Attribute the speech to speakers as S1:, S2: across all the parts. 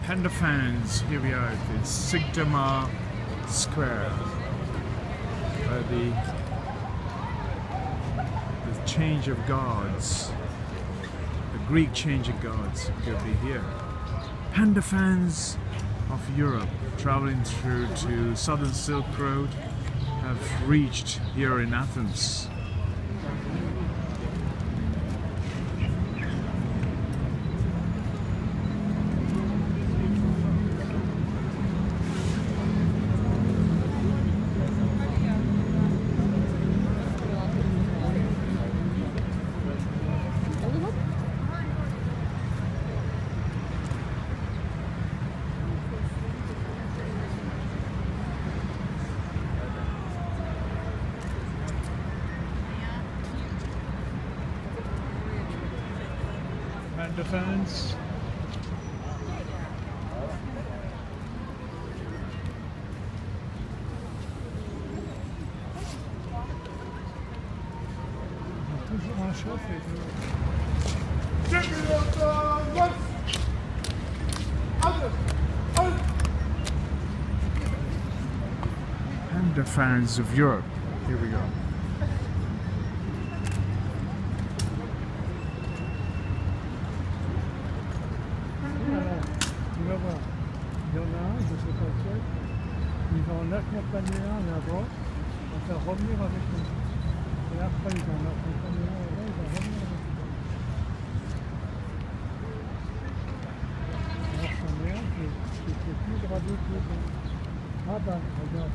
S1: Athens, here we are at the Syntagma Square, the change of gods, the Greek change of gods could be here. Athens of Europe, traveling through to Southern Silk Road, have reached here in Athens. Defense. And the fans of Europe. Here we go.
S2: Il y en a un, je ne sais pas lequel, ils vont en accompagner un là-bas, on va faire revenir avec nous. Et après, ils vont en accompagner un là-bas, ils vont revenir avec nous. Alors, c'en est un qui était plus gravé que les autres. Ah ben, regarde.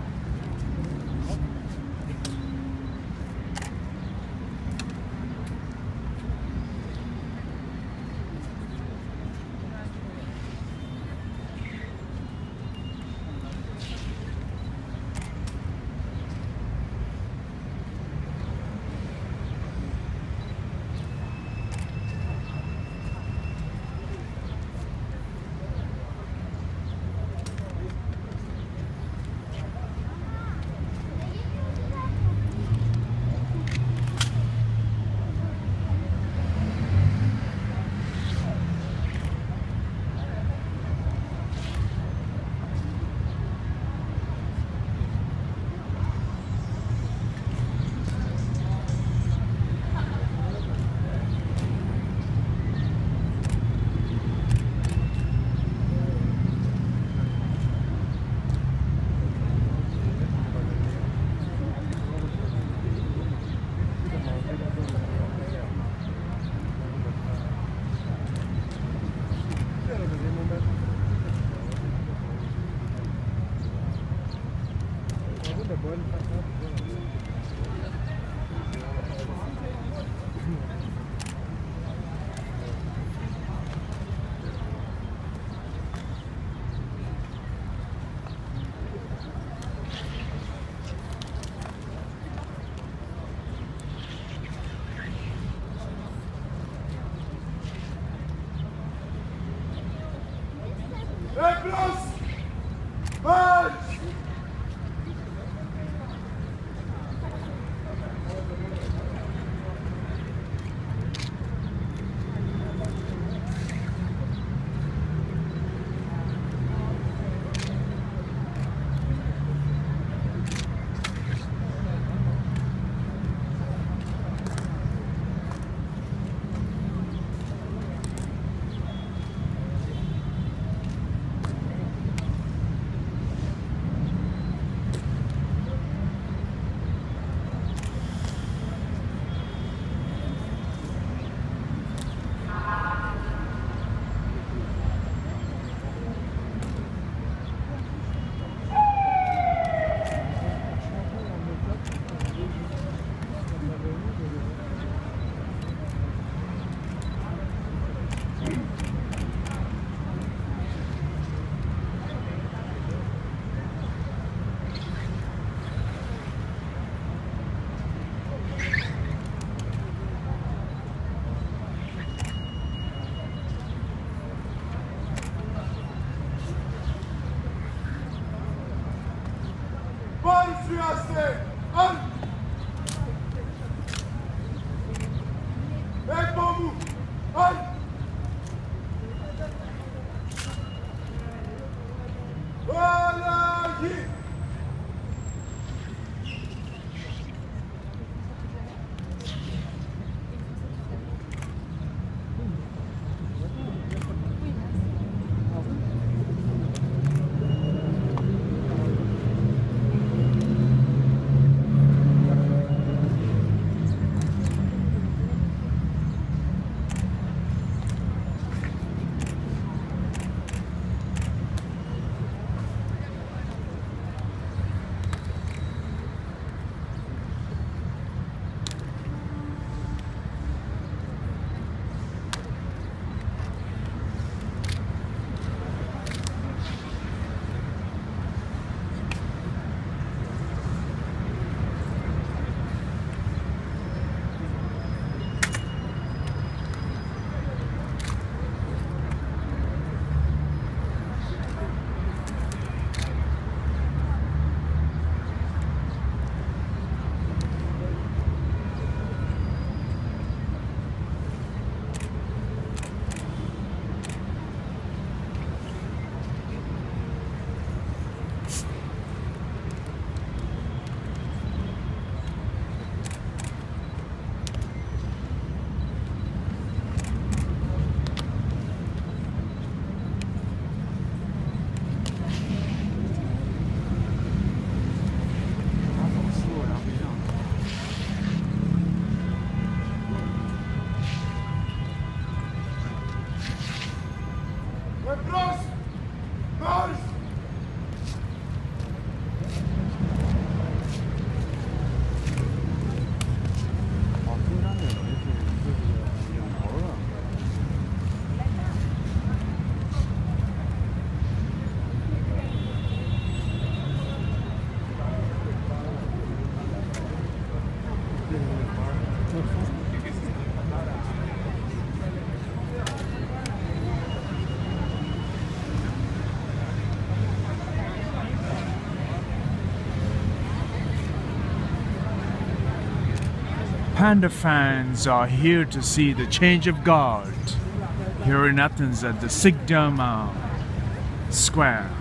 S1: Panda fans are here to see the change of guard here in Athens at the Syntagma Square.